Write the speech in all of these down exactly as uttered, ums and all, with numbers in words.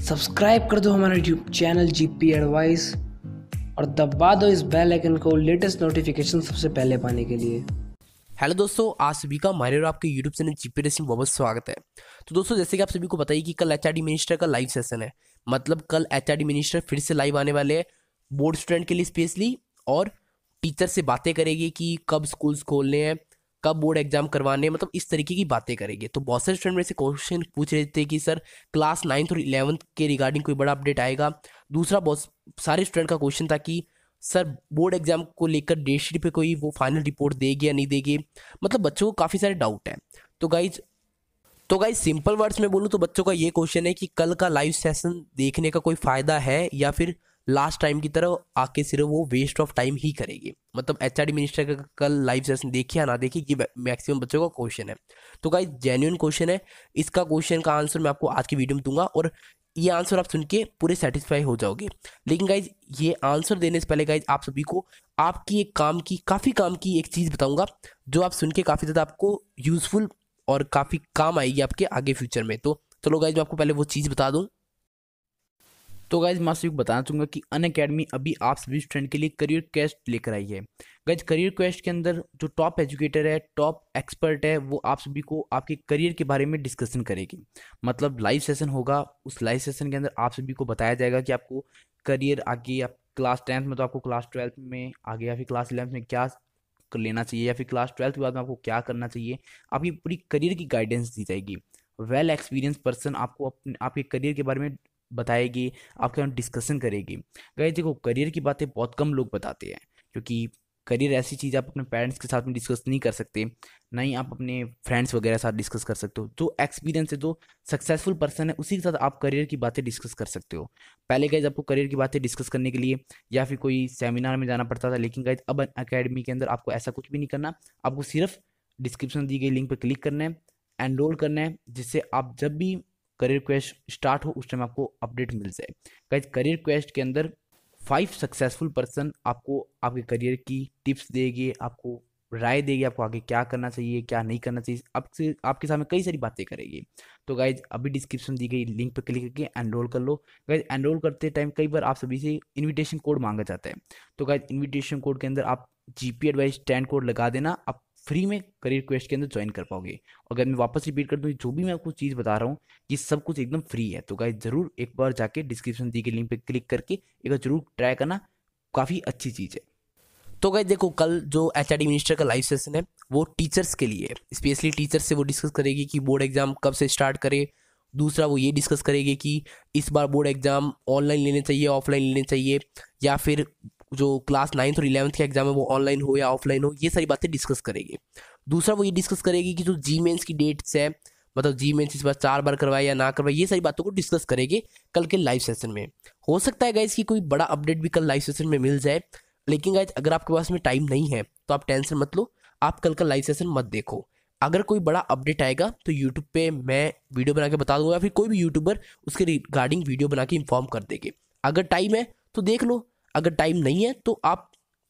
Subscribe कर दो हमारा यूट्यूब चैनल जीपी एडवाइस और दबा दो इस बेल आइकन को लेटेस्ट नोटिफिकेशन सबसे पहले पाने के लिए। हेलो दोस्तों, आज सभी का हमारे और आपके यूट्यूब चैनल जीपी रेसिंग बहुत स्वागत है। तो दोस्तों, जैसे कि आप सभी को पता ही कि कल एचआरडी मिनिस्टर का लाइव सेशन है। मतलब कल एचआरडी मिनिस्टर फिर से लाइव आने वाले हैं बोर्ड स्टूडेंट के लिए स्पेशली, और टीचर से बातें करेगी कि कब स्कूल्स खोलने हैं, कब बोर्ड एग्जाम करवाने हैं, मतलब इस तरीके की बातें करेंगे। तो बहुत सारे स्टूडेंट मेरे से क्वेश्चन पूछ रहे थे कि सर क्लास नाइन्थ और इलेवंथ के रिगार्डिंग कोई बड़ा अपडेट आएगा। दूसरा बहुत सारे स्टूडेंट का क्वेश्चन था कि सर बोर्ड एग्जाम को लेकर डेट शीट पे कोई वो फाइनल रिपोर्ट देगी या नहीं देगी। मतलब बच्चों को काफ़ी सारे डाउट हैं। तो गाइज तो गाइज सिंपल वर्ड्स में बोलूँ तो बच्चों का ये क्वेश्चन है कि कल का लाइव सेशन देखने का कोई फ़ायदा है या फिर लास्ट टाइम की तरह आके सिर्फ वो वेस्ट ऑफ टाइम ही करेगी। मतलब एचआरडी मिनिस्टर का कल लाइव सेशन देखिए या ना देखिए, ये मैक्सिमम बच्चों का क्वेश्चन है। तो गाइज जेन्युइन क्वेश्चन है। इसका क्वेश्चन का आंसर मैं आपको आज की वीडियो में दूंगा और ये आंसर आप सुन के पूरे सेटिस्फाई हो जाओगे। लेकिन गाइज ये आंसर देने से पहले गाइज आप सभी को आपकी एक काम की काफ़ी काम की एक चीज़ बताऊंगा जो आप सुन के काफ़ी ज़्यादा आपको यूज़फुल और काफ़ी काम आएगी आपके आगे फ्यूचर में। तो चलो गाइज मैं आपको पहले वो चीज़ बता दूँ। तो गाइज मैं सभी को बताना चाहूँगा कि अनअकैडमी अभी आप सभी स्टूडेंट के लिए करियर क्वेस्ट लेकर आई है। गाइज करियर क्वेस्ट के अंदर जो टॉप एजुकेटर है, टॉप एक्सपर्ट है, वो आप सभी को आपके करियर के बारे में डिस्कशन करेगी। मतलब लाइव सेशन होगा, उस लाइव सेशन के अंदर आप सभी को बताया जाएगा कि आपको करियर आगे, आप क्लास टेंथ में तो आपको क्लास ट्वेल्थ में आगे या फिर क्लास इलेवंथ में क्या कर लेना चाहिए या फिर क्लास ट्वेल्थ के बाद में आपको क्या करना चाहिए। आपकी पूरी करियर की गाइडेंस दी जाएगी। वेल एक्सपीरियंस पर्सन आपको अपने आपके करियर के बारे में बताएगी, आपके साथ डिस्कशन करेगी। गाइस देखो, करियर की बातें बहुत कम लोग बताते हैं क्योंकि करियर ऐसी चीज़ आप अपने पेरेंट्स के साथ में डिस्कस नहीं कर सकते, ना ही आप अपने फ्रेंड्स वगैरह साथ डिस्कस कर सकते हो। जो एक्सपीरियंस है, जो सक्सेसफुल पर्सन है, उसी के साथ आप करियर की बातें डिस्कस कर सकते हो। पहले गाइज आपको करियर की बातें डिस्कस करने के लिए या फिर कोई सेमिनार में जाना पड़ता था, लेकिन गाइज अब अकेडमी के अंदर आपको ऐसा कुछ भी नहीं करना। आपको सिर्फ डिस्क्रिप्शन दी गई लिंक पर क्लिक करना है, एनरोल करना है, जिससे आप जब भी करियर क्वेस्ट स्टार्ट हो उस टाइम आपको अपडेट मिल जाए। गाइस करियर क्वेस्ट के अंदर फाइव सक्सेसफुल पर्सन आपको आपके करियर की टिप्स देंगे, आपको राय देगी, आपको आगे क्या करना चाहिए क्या नहीं करना चाहिए, आपसे आपके सामने कई सारी बातें करेगी। तो गाइज अभी डिस्क्रिप्शन दी गई लिंक पर क्लिक करके एनरोल कर लो। गाइज एनरोल करते टाइम कई बार आप सभी से इन्विटेशन कोड मांगा जाता है। तो गाइज इन्विटेशन कोड के अंदर आप जीपी एडवाइस टेन कोड लगा देना, आप फ्री में करियर क्वेस्ट के अंदर ज्वाइन कर पाओगे। अगर मैं वापस रिपीट कर दूँ, जो भी मैं आपको चीज़ बता रहा हूँ ये सब कुछ एकदम फ्री है। तो गाइस जरूर एक बार जाके डिस्क्रिप्शन दी गई लिंक पे क्लिक करके एक बार जरूर ट्राई करना, काफ़ी अच्छी चीज़ है। तो गाइस देखो, कल जो एचआरडी मिनिस्टर का लाइव सेशन है वो टीचर्स के लिए है। स्पेशली टीचर्स से वो डिस्कस करेगी कि बोर्ड एग्जाम कब से स्टार्ट करे। दूसरा वो ये डिस्कस करेगी कि इस बार बोर्ड एग्जाम ऑनलाइन लेने चाहिए ऑफलाइन लेने चाहिए, या फिर जो क्लास नाइन्थ और इलेवंथ का एग्जाम है वो ऑनलाइन हो या ऑफलाइन हो। ये सारी बातें डिस्कस करेगी। दूसरा वो ये डिस्कस करेगी कि जो जी मेंस की डेट्स है, मतलब जी मेंस इस बार चार बार करवाए या ना करवाए, ये सारी बातों को डिस्कस करेंगे कल के लाइव सेशन में। हो सकता है गाइज कि कोई बड़ा अपडेट भी कल लाइव सेशन में मिल जाए। लेकिन गाइज अगर आपके पास में टाइम नहीं है तो आप टेंशन मत लो, आप कल का लाइव सेशन मत देखो। अगर कोई बड़ा अपडेट आएगा तो यूट्यूब पे मैं वीडियो बना के बता दूंगा, या फिर कोई भी यूट्यूबर उसके रिगार्डिंग वीडियो बना के इन्फॉर्म कर देंगे। अगर टाइम है तो देख लो, अगर टाइम नहीं है तो आप,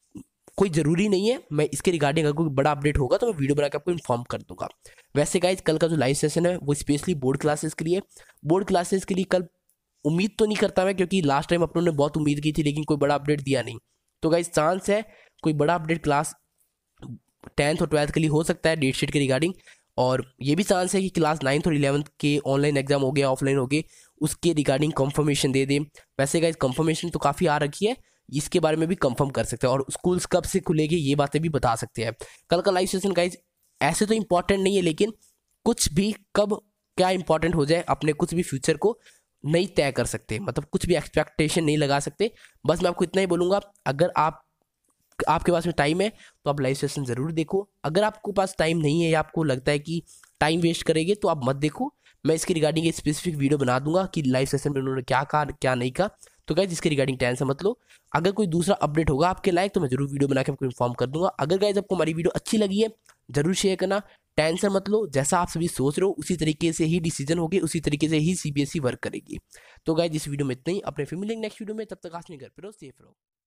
कोई ज़रूरी नहीं है मैं इसके रिगार्डिंग अगर कोई बड़ा अपडेट होगा तो मैं वीडियो बना के आपको इन्फॉर्म कर दूंगा। वैसे गाइज कल का जो लाइव सेशन है वो स्पेशली बोर्ड क्लासेस के लिए बोर्ड क्लासेस के लिए कल उम्मीद तो नहीं करता मैं, क्योंकि लास्ट टाइम अपनों ने बहुत उम्मीद की थी लेकिन कोई बड़ा अपडेट दिया नहीं। तो गाइज चांस है कोई बड़ा अपडेट क्लास टेंथ और ट्वेल्थ के लिए हो सकता है डेट शीट के रिगार्डिंग, और ये भी चांस है कि क्लास नाइन्थ और इलेवंथ के ऑनलाइन एग्जाम हो गया ऑफलाइन हो गए उसके रिगार्डिंग कंफर्मेशन दे दे। वैसे गाइज कंफर्मेशन तो काफ़ी आ रखी है, इसके बारे में भी कंफर्म कर सकते हैं, और स्कूल्स कब से खुलेंगे ये बातें भी बता सकते हैं। कल का लाइव सेशन गाइज ऐसे तो इंपॉर्टेंट नहीं है, लेकिन कुछ भी कब क्या इंपॉर्टेंट हो जाए अपने कुछ भी फ्यूचर को नहीं तय कर सकते, मतलब कुछ भी एक्सपेक्टेशन नहीं लगा सकते। बस मैं आपको इतना ही बोलूँगा, अगर आप आपके पास में टाइम है तो आप लाइव सेशन ज़रूर देखो। अगर आपको पास टाइम नहीं है या आपको लगता है कि टाइम वेस्ट करेंगे तो आप मत देखो। मैं इसके रिगार्डिंग एक स्पेसिफिक वीडियो बना दूंगा कि लाइव सेशन में उन्होंने क्या कहा क्या नहीं कहा। तो गाइज इसके रिगार्डिंग टेंशन मत लो, अगर कोई दूसरा अपडेट होगा आपके लायक तो मैं जरूर वीडियो बना के आपको इन्फॉर्म कर दूंगा। अगर गाइज आपको हमारी वीडियो अच्छी लगी है जरूर शेयर करना, टेंशन मत लो, जैसा आप सभी सोच रहे हो उसी तरीके से ही डिसीजन होगी, उसी तरीके से ही सीबीएसई वर्क करेगी। तो गाइज इस वीडियो में इतना ही, अपने फिर मिलेंगे नेक्स्ट वीडियो में, तब तक आप अपने घर पे रहो, सेफ रहो।